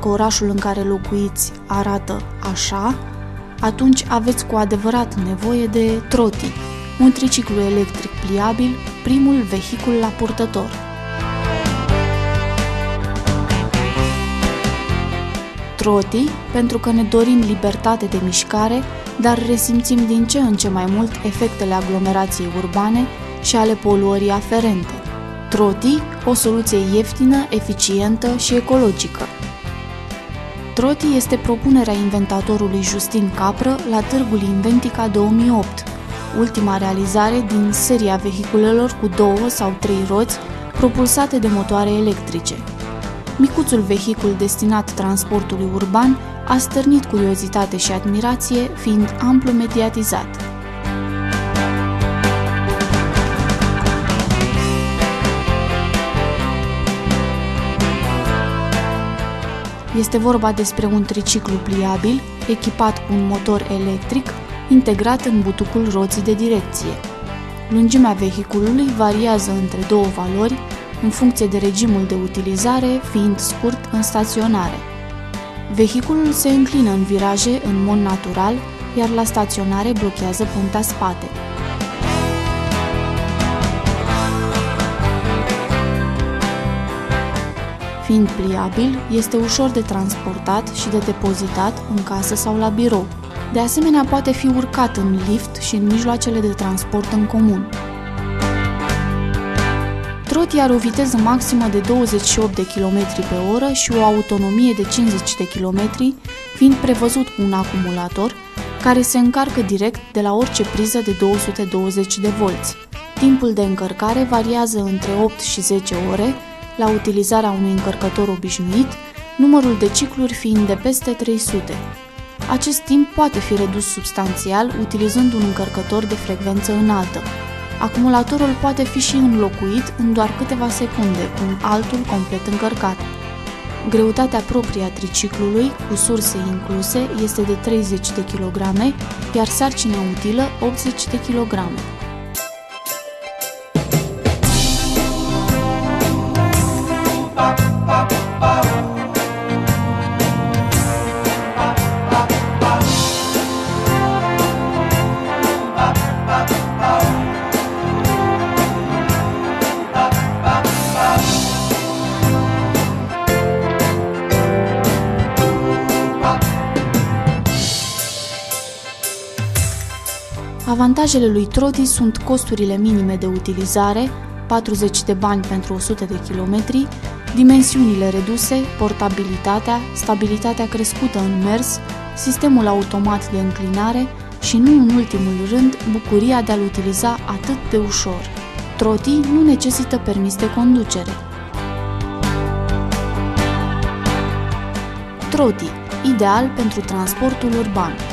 orașul în care locuiți arată așa, atunci aveți cu adevărat nevoie de Troti, un triciclu electric pliabil, primul vehicul la purtător. Troti, pentru că ne dorim libertate de mișcare, dar resimțim din ce în ce mai mult efectele aglomerației urbane și ale poluării aferente. Troti, o soluție ieftină, eficientă și ecologică. Troti este propunerea inventatorului Justin Capră la Târgul Inventica 2008, ultima realizare din seria vehiculelor cu 2 sau 3 roți propulsate de motoare electrice. Micuțul vehicul destinat transportului urban a stârnit curiozitate și admirație, fiind amplu mediatizat. Este vorba despre un triciclu pliabil, echipat cu un motor electric, integrat în butucul roții de direcție. Lungimea vehiculului variază între două valori, în funcție de regimul de utilizare, fiind scurt în staționare. Vehiculul se înclină în viraje în mod natural, iar la staționare blochează puntea spate. Fiind pliabil, este ușor de transportat și de depozitat în casă sau la birou. De asemenea, poate fi urcat în lift și în mijloacele de transport în comun. Troti are o viteză maximă de 28 de km pe oră și o autonomie de 50 de km, fiind prevăzut cu un acumulator care se încarcă direct de la orice priză de 220 de volți. Timpul de încărcare variază între 8 și 10 ore, la utilizarea unui încărcător obișnuit, numărul de cicluri fiind de peste 300. Acest timp poate fi redus substanțial utilizând un încărcător de frecvență înaltă. Acumulatorul poate fi și înlocuit în doar câteva secunde cu un altul complet încărcat. Greutatea proprie a triciclului, cu surse incluse, este de 30 de kg, iar sarcina utilă 80 de kg. Avantajele lui Troti sunt costurile minime de utilizare, 40 de bani pentru 100 de km, dimensiunile reduse, portabilitatea, stabilitatea crescută în mers, sistemul automat de înclinare și, nu în ultimul rând, bucuria de a-l utiliza atât de ușor. Troti nu necesită permis de conducere. Troti, ideal pentru transportul urban.